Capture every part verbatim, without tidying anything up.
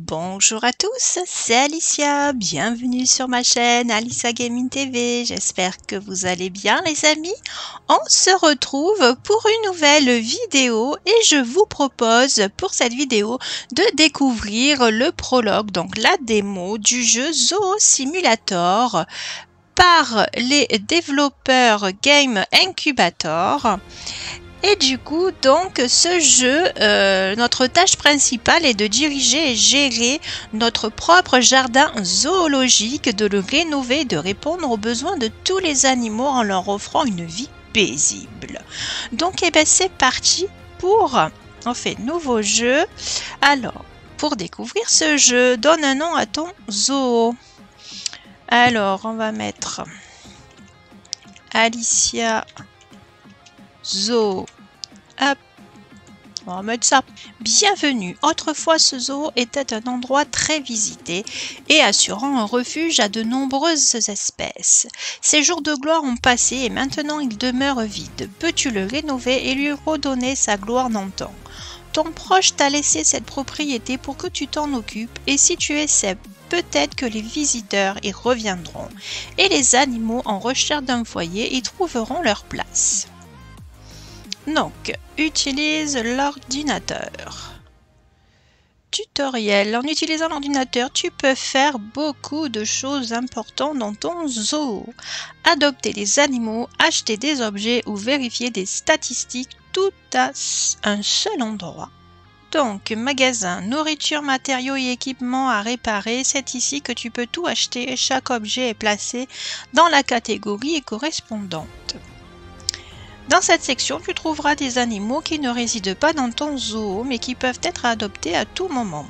Bonjour à tous, c'est Alicia, bienvenue sur ma chaîne Alicia Gaming T V, j'espère que vous allez bien les amis. On se retrouve pour une nouvelle vidéo et je vous propose pour cette vidéo de découvrir le prologue, donc la démo du jeu Zoo Simulator par les développeurs Game Incubator. Et du coup, donc, ce jeu, euh, notre tâche principale est de diriger et gérer notre propre jardin zoologique, de le rénover, de répondre aux besoins de tous les animaux en leur offrant une vie paisible. Donc, eh ben, c'est parti pour, on fait nouveau jeu. Alors, pour découvrir ce jeu, donne un nom à ton zoo. Alors, on va mettre Alicia Zoo. Hop. On va mettre ça. Bienvenue. Autrefois, ce zoo était un endroit très visité et assurant un refuge à de nombreuses espèces. Ses jours de gloire ont passé et maintenant il demeure vide. Peux-tu le rénover et lui redonner sa gloire d'antan? Ton proche t'a laissé cette propriété pour que tu t'en occupes et si tu essaies, peut-être que les visiteurs y reviendront et les animaux en recherche d'un foyer y trouveront leur place. Donc, utilise l'ordinateur. Tutoriel. En utilisant l'ordinateur, tu peux faire beaucoup de choses importantes dans ton zoo. Adopter des animaux, acheter des objets ou vérifier des statistiques, tout à un seul endroit. Donc, magasin, nourriture, matériaux et équipements à réparer, c'est ici que tu peux tout acheter et chaque objet est placé dans la catégorie correspondante. Dans cette section, tu trouveras des animaux qui ne résident pas dans ton zoo, mais qui peuvent être adoptés à tout moment.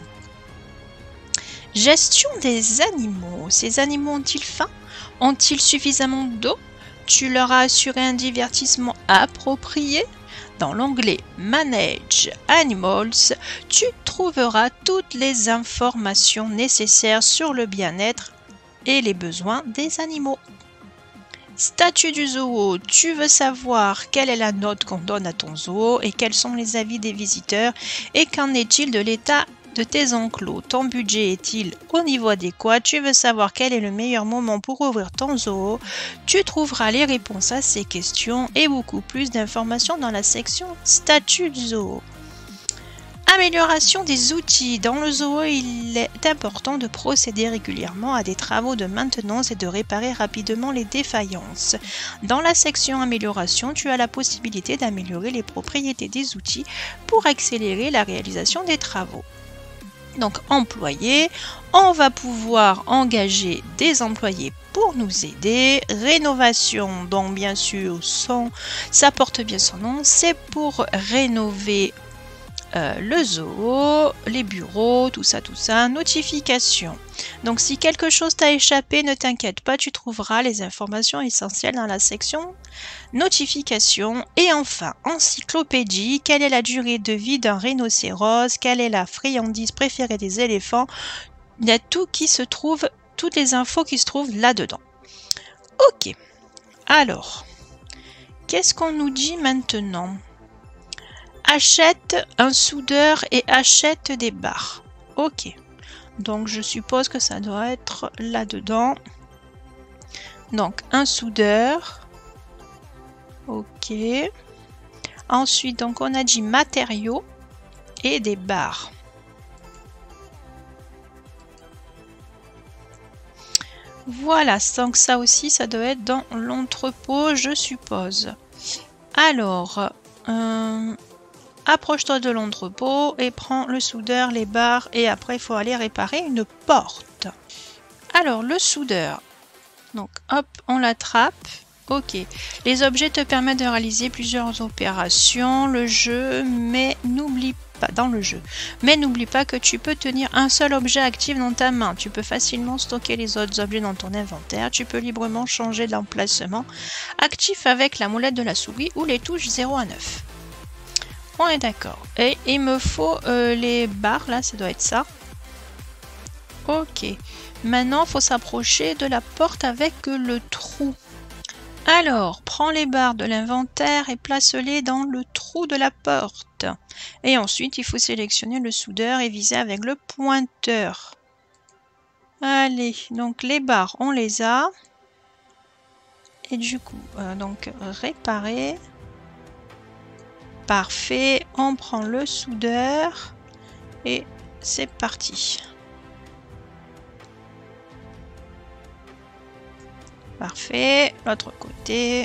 Gestion des animaux. Ces animaux ont-ils faim? Ont-ils suffisamment d'eau? Tu leur as assuré un divertissement approprié? Dans l'onglet Manage Animals, tu trouveras toutes les informations nécessaires sur le bien-être et les besoins des animaux. Statut du zoo, tu veux savoir quelle est la note qu'on donne à ton zoo et quels sont les avis des visiteurs et qu'en est-il de l'état de tes enclos? Ton budget est-il au niveau adéquat? Tu veux savoir quel est le meilleur moment pour ouvrir ton zoo? Tu trouveras les réponses à ces questions et beaucoup plus d'informations dans la section Statut du zoo. Amélioration des outils. Dans le zoo, il est important de procéder régulièrement à des travaux de maintenance et de réparer rapidement les défaillances. Dans la section Amélioration, tu as la possibilité d'améliorer les propriétés des outils pour accélérer la réalisation des travaux. Donc, employés, on va pouvoir engager des employés pour nous aider. Rénovation, donc bien sûr, son, ça porte bien son nom, c'est pour rénover Euh, le zoo, les bureaux, tout ça, tout ça. Notification. Donc, si quelque chose t'a échappé, ne t'inquiète pas, tu trouveras les informations essentielles dans la section notification. Et enfin, encyclopédie. Quelle est la durée de vie d'un rhinocéros? Quelle est la friandise préférée des éléphants? Il y a tout qui se trouve, toutes les infos qui se trouvent là-dedans. Ok. Alors, qu'est-ce qu'on nous dit maintenant? Achète un soudeur et achète des barres. Ok. Donc, je suppose que ça doit être là-dedans. Donc, un soudeur. Ok. Ensuite, donc, on a dit matériaux et des barres. Voilà. Donc, ça aussi, ça doit être dans l'entrepôt, je suppose. Alors... Euh, approche-toi de l'entrepôt et prends le soudeur, les barres et après il faut aller réparer une porte. Alors le soudeur, donc hop, on l'attrape. Ok, les objets te permettent de réaliser plusieurs opérations, le jeu, mais n'oublie pas, dans le jeu. Mais n'oublie pas que tu peux tenir un seul objet actif dans ta main. Tu peux facilement stocker les autres objets dans ton inventaire. Tu peux librement changer d'emplacement actif avec la molette de la souris ou les touches zéro à neuf. On est d'accord. Et il me faut euh, les barres, là, ça doit être ça. Ok. Maintenant, il faut s'approcher de la porte avec le trou. Alors, prends les barres de l'inventaire et place-les dans le trou de la porte. Et ensuite, il faut sélectionner le soudeur et viser avec le pointeur. Allez, donc les barres, on les a. Et du coup, euh, donc réparer. Parfait, on prend le soudeur et c'est parti. Parfait, l'autre côté.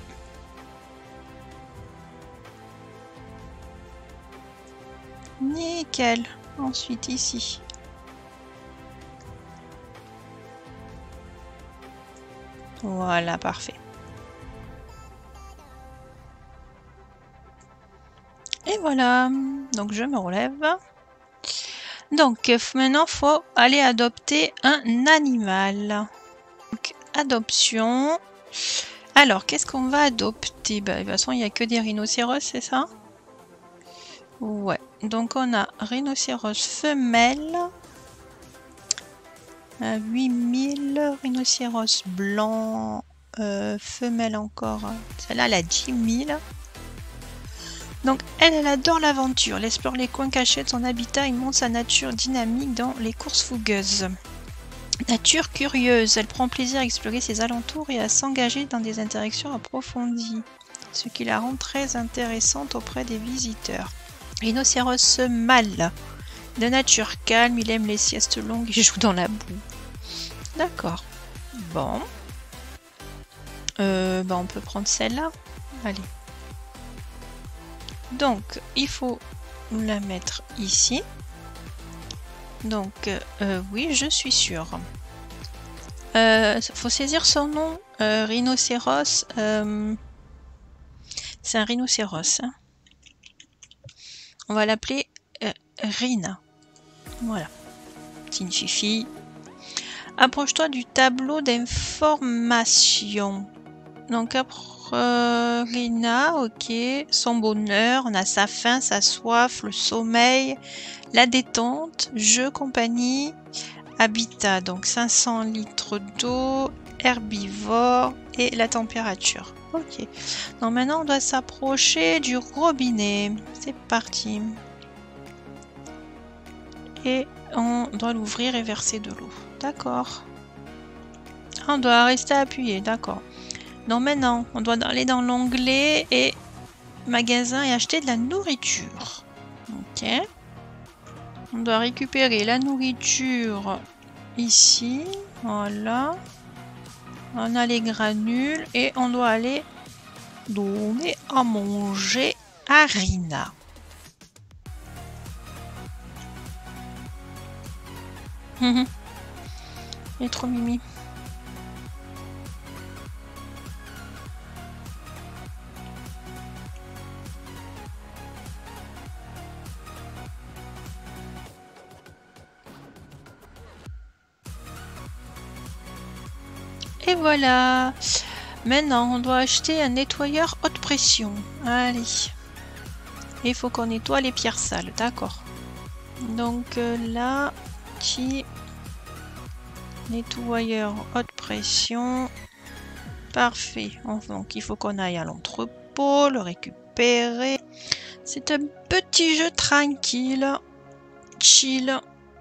Nickel. Ensuite ici. Voilà, parfait. Et voilà, donc je me relève. Donc maintenant, il faut aller adopter un animal. Donc, adoption. Alors, qu'est-ce qu'on va adopter? Bah, de toute façon, il n'y a que des rhinocéros, c'est ça? Ouais, donc on a rhinocéros femelle. À huit mille, rhinocéros blanc, euh, femelle encore. Celle-là, elle a dix mille. Donc elle, elle adore l'aventure, elle explore les coins cachés de son habitat et montre sa nature dynamique dans les courses fougueuses. Nature curieuse, elle prend plaisir à explorer ses alentours et à s'engager dans des interactions approfondies, ce qui la rend très intéressante auprès des visiteurs. Rhinocéros mâle, de nature calme, il aime les siestes longues et joue dans la boue. D'accord. Bon. Euh, bah on peut prendre celle-là. Allez. Donc, il faut la mettre ici. Donc, euh, oui, je suis sûre. Il euh, faut saisir son nom. Euh, rhinocéros. Euh, C'est un rhinocéros. Hein. On va l'appeler euh, Rina. Voilà. C'est une fifi. Approche-toi du tableau d'information. Donc, après. Euh, Rina, ok, son bonheur, on a sa faim, sa soif, le sommeil, la détente, jeu, compagnie, habitat, donc cinq cents litres d'eau, herbivore et la température. Ok, donc maintenant on doit s'approcher du robinet, c'est parti. Et on doit l'ouvrir et verser de l'eau, d'accord. On doit rester appuyé, d'accord. Donc maintenant, on doit aller dans l'onglet et magasin et acheter de la nourriture. Ok. On doit récupérer la nourriture ici. Voilà. On a les granules et on doit aller donner à manger à Rina. Il est trop mimi. Et voilà. Maintenant, on doit acheter un nettoyeur haute pression. Allez. Il faut qu'on nettoie les pierres sales. D'accord. Donc euh, là, petit nettoyeur haute pression. Parfait. Donc il faut qu'on aille à l'entrepôt, le récupérer. C'est un petit jeu tranquille. Chill.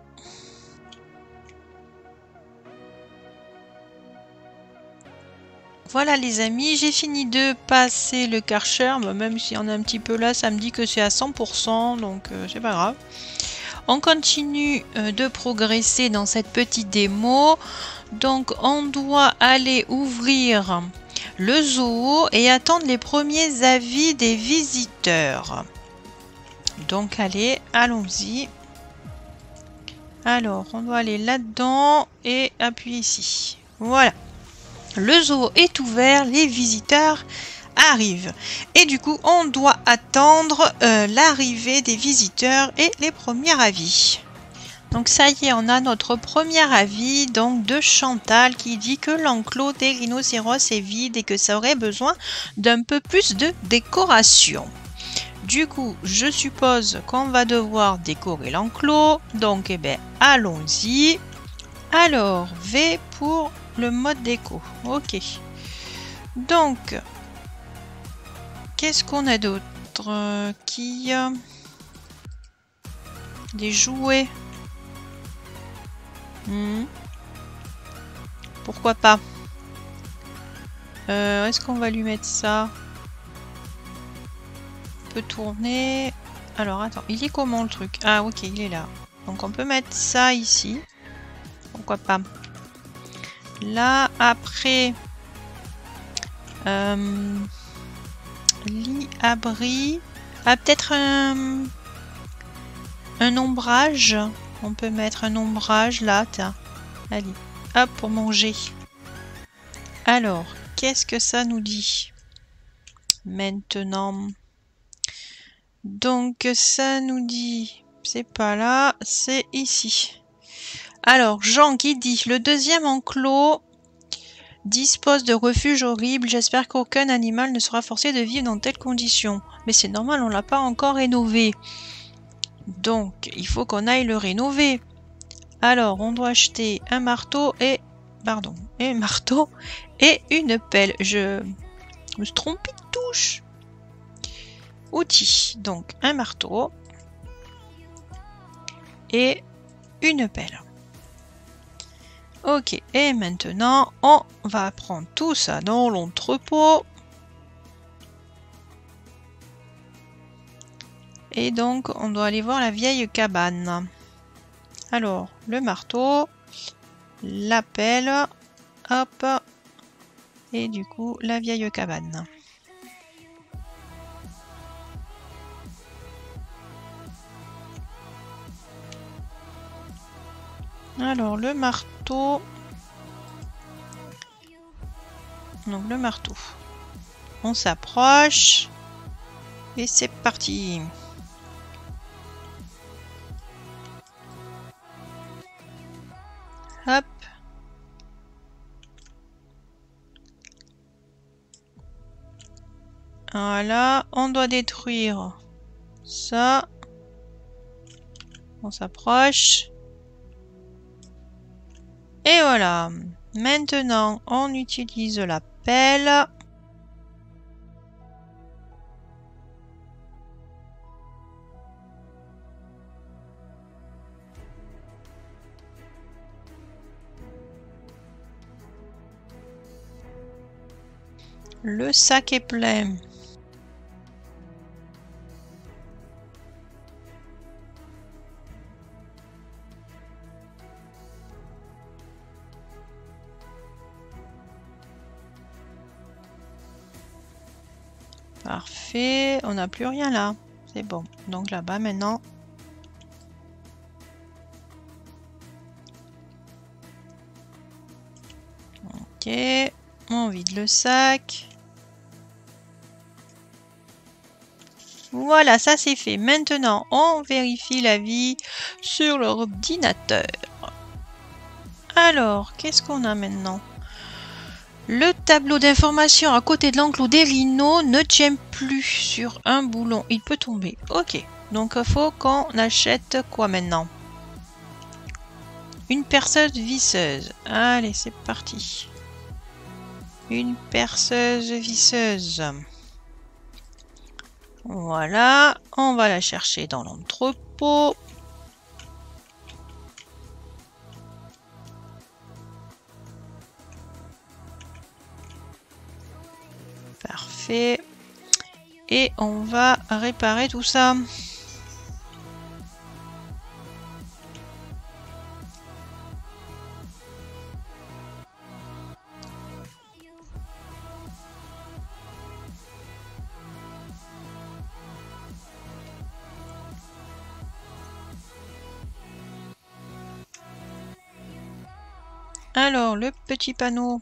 Voilà les amis, j'ai fini de passer le Karcher, même si on est un petit peu là, ça me dit que c'est à cent pour cent, donc euh, c'est pas grave. On continue euh, de progresser dans cette petite démo, donc on doit aller ouvrir le zoo et attendre les premiers avis des visiteurs. Donc allez, allons-y. Alors, on doit aller là-dedans et appuyer ici. Voilà. Le zoo est ouvert, les visiteurs arrivent. Et du coup, on doit attendre euh, l'arrivée des visiteurs et les premiers avis. Donc ça y est, on a notre premier avis donc de Chantal qui dit que l'enclos des rhinocéros est vide et que ça aurait besoin d'un peu plus de décoration. Du coup, je suppose qu'on va devoir décorer l'enclos. Donc, eh bien, allons-y. Alors, V pour le mode déco. Ok. Donc, qu'est-ce qu'on a d'autre euh, qui... Euh, des jouets. Hmm. Pourquoi pas. euh, Est-ce qu'on va lui mettre ça? On peut tourner. Alors, attends. Il est comment le truc? Ah, ok, il est là. Donc, on peut mettre ça ici. Pourquoi pas. Là, après... Euh, lit, abri. Ah, peut-être un... Un ombrage. On peut mettre un ombrage là. Tiens. Allez. Hop, pour manger. Alors, qu'est-ce que ça nous dit maintenant? Donc, ça nous dit... C'est pas là, c'est ici. Alors, Jean qui dit... Le deuxième enclos dispose de refuges horribles. J'espère qu'aucun animal ne sera forcé de vivre dans telles conditions. Mais c'est normal, on l'a pas encore rénové. Donc, il faut qu'on aille le rénover. Alors, on doit acheter un marteau et... Pardon, et un marteau et une pelle. Je me suis trompée de touche. Outils. Donc, un marteau et une pelle. Ok, et maintenant, on va prendre tout ça dans l'entrepôt. Et donc, on doit aller voir la vieille cabane. Alors, le marteau, la pelle, hop, et du coup, la vieille cabane. Alors, le marteau... Donc, le marteau. On s'approche. Et c'est parti. Hop. Voilà, on doit détruire ça. On s'approche. Et voilà. Maintenant, on utilise la pelle. Le sac est plein. Parfait. On n'a plus rien là. C'est bon. Donc là-bas maintenant. Ok. On vide le sac. Voilà, ça c'est fait. Maintenant, on vérifie la vie sur l'ordinateur. Alors, qu'est-ce qu'on a maintenant? Le tableau d'information à côté de l'enclos des rhinos ne tient plus sur un boulon. Il peut tomber. Ok. Donc, il faut qu'on achète quoi maintenant? Une perceuse visseuse. Allez, c'est parti. Une perceuse visseuse. Voilà, on va la chercher dans l'entrepôt. Parfait. Et on va réparer tout ça. Alors, le petit panneau.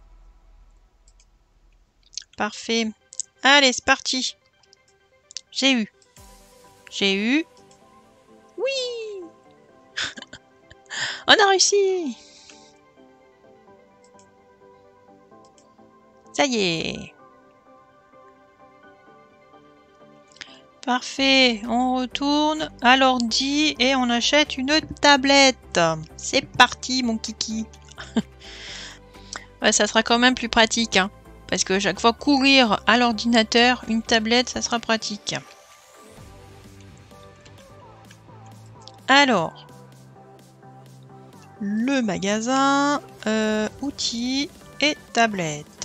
Parfait. Allez, c'est parti. J'ai eu. J'ai eu. Oui. On a réussi. Ça y est. Parfait. On retourne à l'ordi et on achète une tablette. C'est parti, mon kiki. Ouais, ça sera quand même plus pratique, hein. parce que chaque fois courir à l'ordinateur, une tablette, ça sera pratique. Alors, le magasin, euh, outils et tablettes.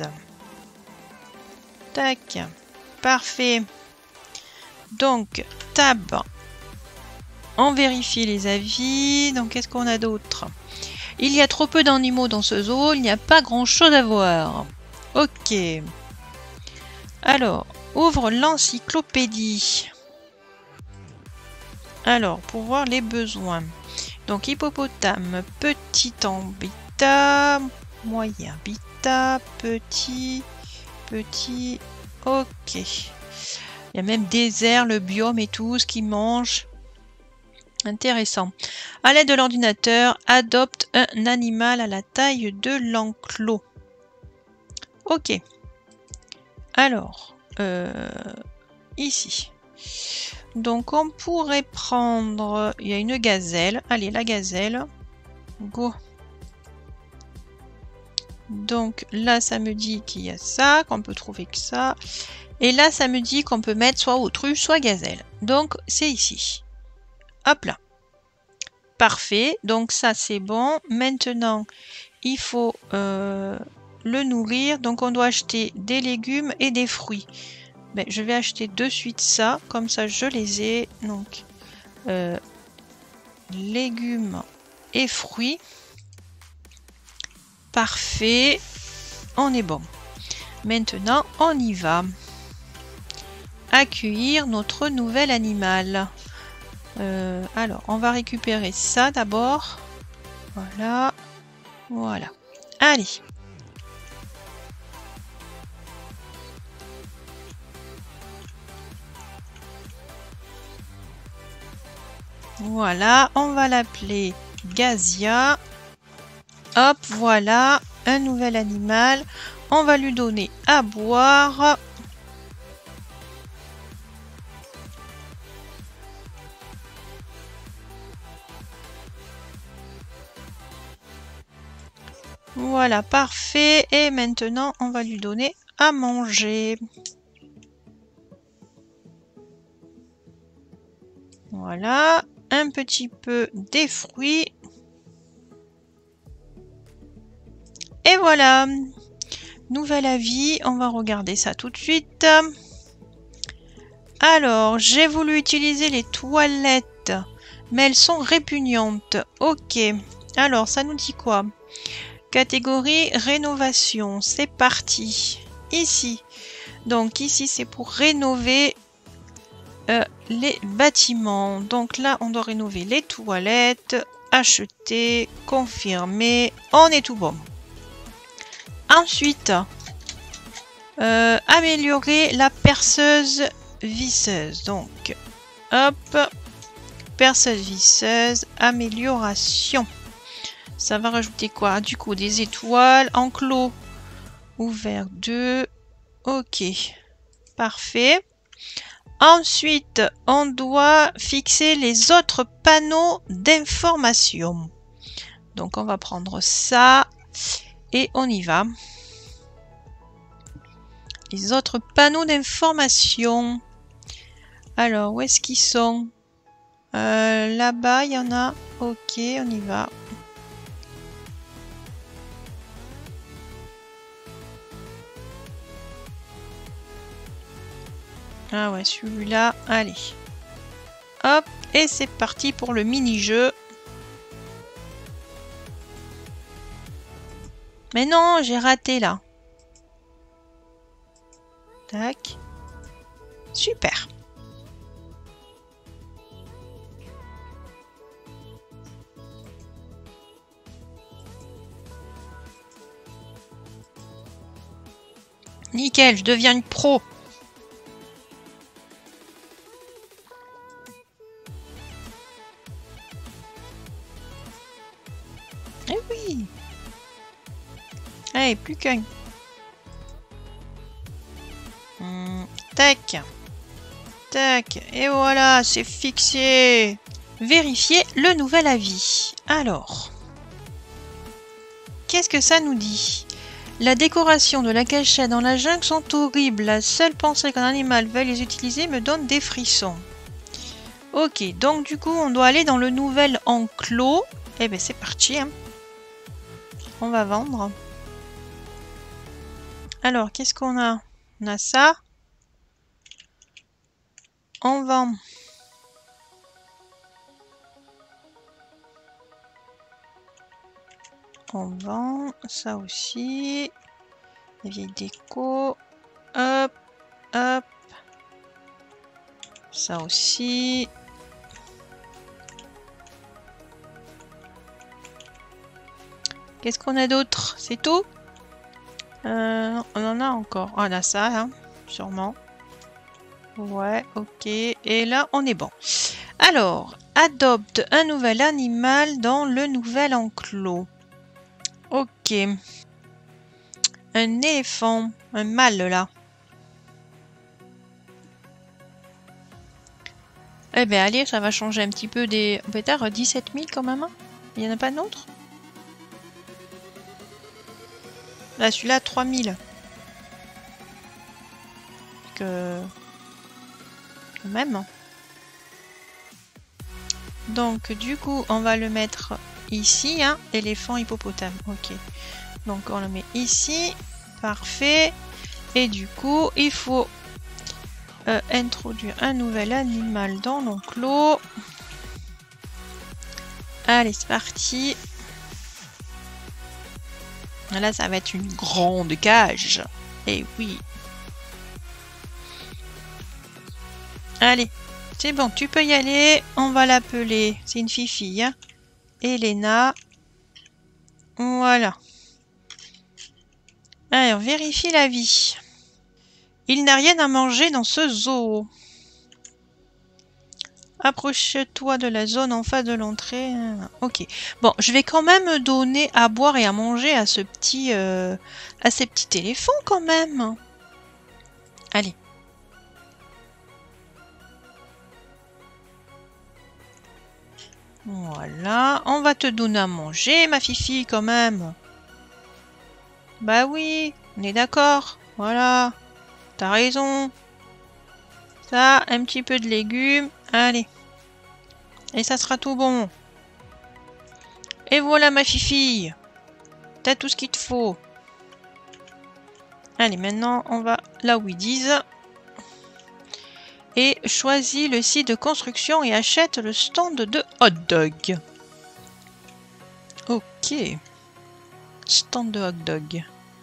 Tac, parfait. Donc, tab, on vérifie les avis. Donc, qu'est-ce qu'on a d'autre? Il y a trop peu d'animaux dans ce zoo, il n'y a pas grand-chose à voir. Ok. Alors, ouvre l'encyclopédie. Alors, pour voir les besoins. Donc, hippopotame, petit habitat, moyen habitat, petit, petit, ok. Il y a même désert, le biome et tout, ce qu'ils mangent. Intéressant. À l'aide de l'ordinateur, adopte un animal à la taille de l'enclos. Ok. Alors, euh, ici. Donc, on pourrait prendre... Il y a une gazelle. Allez, la gazelle. Go. Donc, là, ça me dit qu'il y a ça, qu'on peut trouver que ça. Et là, ça me dit qu'on peut mettre soit autruche, soit gazelle. Donc, c'est ici. Hop là. Parfait. Donc, ça, c'est bon. Maintenant, il faut euh, le nourrir. Donc, on doit acheter des légumes et des fruits. Ben, je vais acheter de suite ça, comme ça je les ai. Donc, euh, légumes et fruits. Parfait. On est bon. Maintenant, on y va. Accueillir notre nouvel animal. Euh, alors, on va récupérer ça d'abord. Voilà. Voilà. Allez. Voilà, on va l'appeler Gazia. Hop, voilà, un nouvel animal. On va lui donner à boire. Voilà, parfait. Et maintenant, on va lui donner à manger. Voilà, un petit peu des fruits. Et voilà, nouvel avis, on va regarder ça tout de suite. Alors, j'ai voulu utiliser les toilettes, mais elles sont répugnantes. Ok, alors ça nous dit quoi? Catégorie rénovation, c'est parti. Ici, donc ici c'est pour rénover euh, les bâtiments. Donc là, on doit rénover les toilettes, acheter, confirmer, on est tout bon. Ensuite, euh, améliorer la perceuse visseuse. Donc, hop, perceuse visseuse, amélioration. Ça va rajouter quoi? Du coup, des étoiles, enclos ouvert deux. Ok, parfait. Ensuite, on doit fixer les autres panneaux d'information. Donc, on va prendre ça. Et on y va. Les autres panneaux d'information. Alors, où est-ce qu'ils sont? euh, Là-bas, il y en a. Ok, on y va. Ah ouais, celui-là. Allez. Hop, et c'est parti pour le mini-jeu. Mais non, j'ai raté là. Tac. Super. Nickel, je deviens une pro. Eh oui. Allez, plus qu'un. Hum, tac. Tac. Et voilà, c'est fixé. Vérifier le nouvel avis. Alors. Qu'est-ce que ça nous dit? La décoration de la cachette dans la jungle sont horribles. La seule pensée qu'un animal veuille les utiliser me donne des frissons. Ok, donc du coup, on doit aller dans le nouvel enclos. Eh ben, c'est parti. Hein. On va vendre. Alors, qu'est-ce qu'on a? On a ça. On vend. On vend ça aussi. Les vieilles déco. Hop, hop. Ça aussi. Qu'est-ce qu'on a d'autre? C'est tout? euh, On en a encore. Ah, on a ça, hein, sûrement. Ouais, ok. Et là, on est bon. Alors, adopte un nouvel animal dans le nouvel enclos. Ok. Un éléphant. Un mâle, là. Eh bien, allez, ça va changer un petit peu des... Peut-être dix-sept mille quand même. Hein. Il n'y en a pas d'autres? Là, celui-là, trois mille. Que... Quand même. Donc, du coup, on va le mettre ici. Hein. Éléphant, hippopotame. Ok. Donc, on le met ici. Parfait. Et du coup, il faut euh, introduire un nouvel animal dans l'enclos. Allez, c'est parti. Là, ça va être une grande cage. Eh oui. Allez, c'est bon, tu peux y aller. On va l'appeler, c'est une fille, hein. Elena. Voilà. Alors, vérifie la vie. Il n'a rien à manger dans ce zoo. Approche-toi de la zone en face de l'entrée. Ok. Bon, je vais quand même donner à boire et à manger à ce petit, euh, à ces petits éléphants quand même. Allez. Voilà. On va te donner à manger, ma fifi, quand même. Bah oui, on est d'accord. Voilà. T'as raison. Ça, un petit peu de légumes. Allez. Et ça sera tout bon. Et voilà ma fifi. T'as tout ce qu'il te faut. Allez, maintenant on va là où ils disent. Et choisis le site de construction et achète le stand de hot dog. Ok. Stand de hot dog.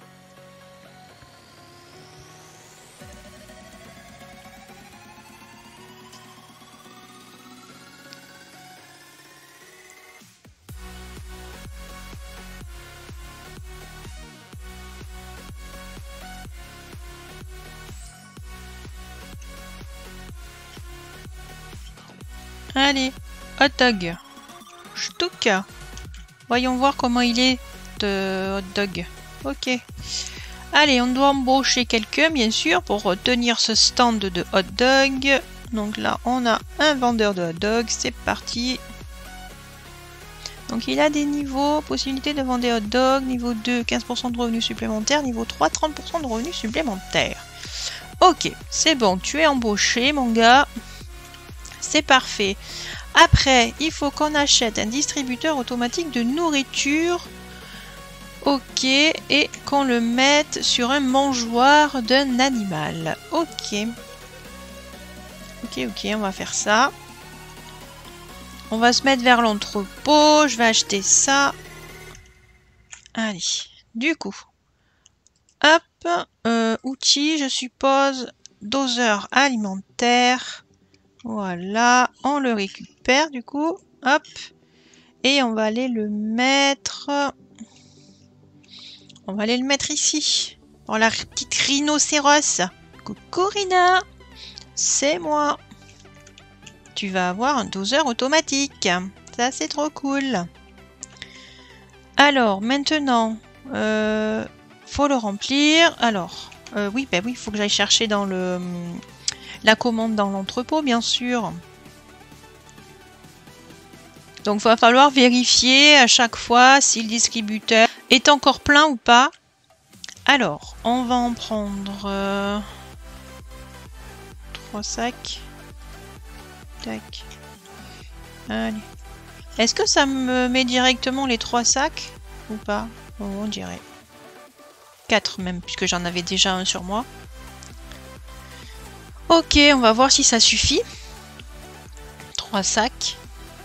Allez, hot dog. Ch'touk. Voyons voir comment il est de hot dog. Ok. Allez, on doit embaucher quelqu'un, bien sûr, pour tenir ce stand de hot dog. Donc là, on a un vendeur de hot dog. C'est parti. Donc il a des niveaux. Possibilité de vendre des hot dogs. Niveau deux, quinze pour cent de revenus supplémentaires. Niveau trois, trente pour cent de revenus supplémentaires. Ok, c'est bon. Tu es embauché, mon gars. C'est parfait. Après, il faut qu'on achète un distributeur automatique de nourriture. Ok. Et qu'on le mette sur un mangeoire d'un animal. Ok. Ok, ok, on va faire ça. On va se mettre vers l'entrepôt. Je vais acheter ça. Allez. Du coup. Hop. Euh, outils, je suppose. Doseur alimentaire. Voilà, on le récupère du coup, hop, et on va aller le mettre, on va aller le mettre ici, pour la petite rhinocéros. Coucou Rina, c'est moi. Tu vas avoir un doseur automatique, ça c'est trop cool. Alors maintenant, euh, faut le remplir. Alors, euh, oui, ben oui, il faut que j'aille chercher dans le... la commande dans l'entrepôt, bien sûr. Donc, il va falloir vérifier à chaque fois si le distributeur est encore plein ou pas. Alors, on va en prendre euh, trois sacs. Tac. Allez. Est-ce que ça me met directement les trois sacs ou pas? Oh, on dirait. quatre même, puisque j'en avais déjà un sur moi. Ok, on va voir si ça suffit. trois sacs.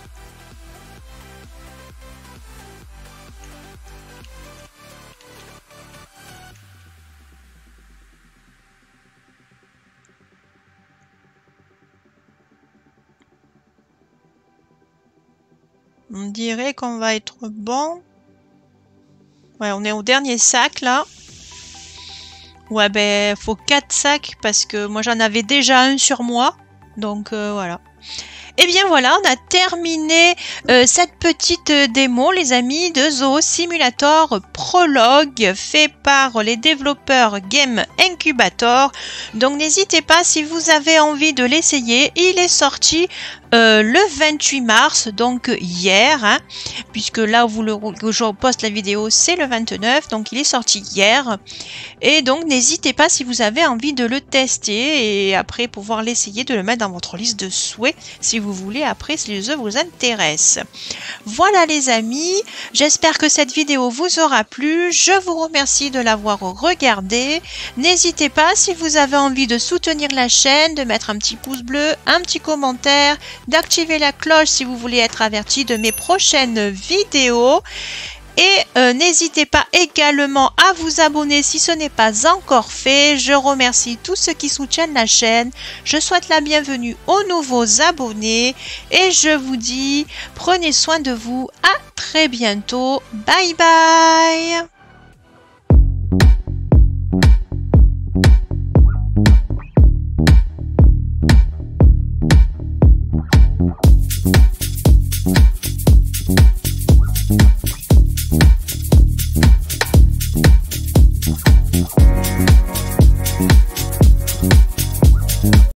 On dirait qu'on va être bon. Ouais, on est au dernier sac là. Ouais, ben, faut quatre sacs parce que moi j'en avais déjà un sur moi. Donc euh, voilà. Et bien voilà, on a terminé euh, cette petite démo, les amis, de Zoo Simulator Prologue, fait par les développeurs Game Incubator. Donc n'hésitez pas, si vous avez envie de l'essayer, il est sorti euh, le vingt-huit mars, donc hier, hein, puisque là où, le, où je poste la vidéo, c'est le vingt-neuf, donc il est sorti hier. Et donc n'hésitez pas, si vous avez envie de le tester et après pouvoir l'essayer, de le mettre dans votre liste de souhaits, si vous voulez, après, si les jeux vous intéressent. Voilà les amis, j'espère que cette vidéo vous aura plu. Je vous remercie de l'avoir regardée. N'hésitez pas, si vous avez envie de soutenir la chaîne, de mettre un petit pouce bleu, un petit commentaire, d'activer la cloche si vous voulez être averti de mes prochaines vidéos. Et euh, n'hésitez pas également à vous abonner si ce n'est pas encore fait. Je remercie tous ceux qui soutiennent la chaîne. Je souhaite la bienvenue aux nouveaux abonnés. Et je vous dis, prenez soin de vous. À très bientôt. Bye bye.